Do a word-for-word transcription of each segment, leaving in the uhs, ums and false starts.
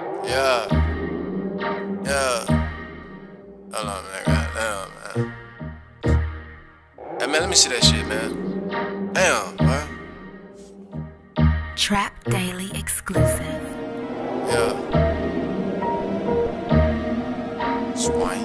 Yeah. Yeah. Hold on, man. Goddamn, man. Hey, man, let me see that shit, man. Damn, boy. Trap Daily exclusive. Yeah. Swang.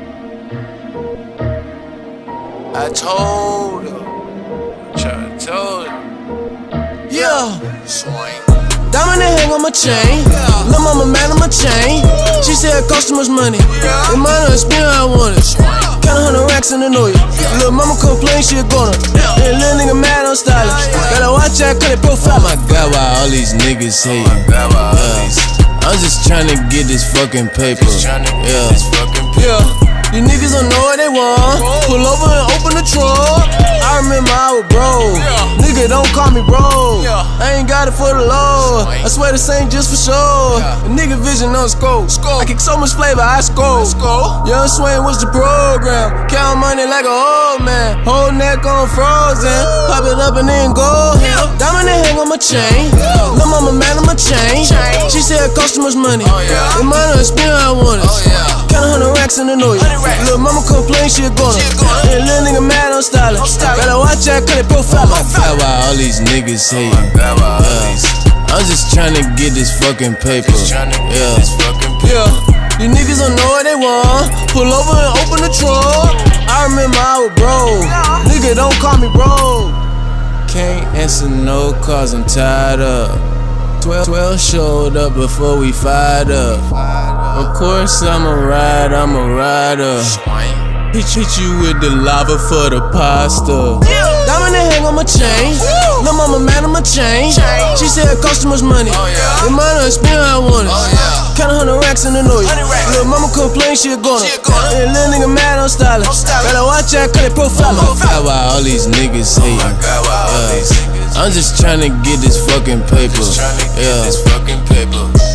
I told her. I told her. Yeah. Swang. Diamond and hang on my chain. Lil' mama mad on my chain. She said it cost too much money. The money I spend how I want it. Count a hundred racks in the New York. Lil' mama complain she a goner. And lil' nigga mad on stylish. Gotta watch out, cut it profile. Oh my god, why all these niggas hating? Yeah. I'm just tryna get this fucking paper. Yeah. Yeah. These niggas don't know what they want. Pull over and open the trunk. I remember I was broke. Nigga, don't call me bro. I ain't got it for the low. I swear this ain't just for show. A nigga vision on scope. I kick so much flavor, I score. Young Swang was the program. Count money like a old man. Whole neck on frozen. Pop it up and then go. Diamond and hang on my chain. Lil' mama mad on my chain. She said it cost too much money. The money I spend how I want it. Count a hundred racks in the New York. Lil' mama complain she a goner. And lil' nigga mad on styling. Gotta watch out, cut it profile. Oh my god, why all these niggas hating? Yeah. I'm just tryna get this fucking paper. Yeah. Yeah. These niggas don't know what they want. Pull over and open the trunk. I remember I was broke. Nigga, don't call me bro. Can't answer no calls, I'm tired of. Twelve, twelve showed up before we fired up. Of course I'm a ride, I'm a rider. Hit, hit you with the lava for the pasta. Diamond and hang on my chain. Lil' mama mad on my chain. She said it cost too much money. The money I spend how I want it. Count a hundred racks in the New York. Lil' mama complain she a goner. And lil' nigga mad on styling. Gotta watch out, cut it profile. Oh my god, why all these niggas hating? Yeah. I'm just tryna get this fucking paper. Yeah.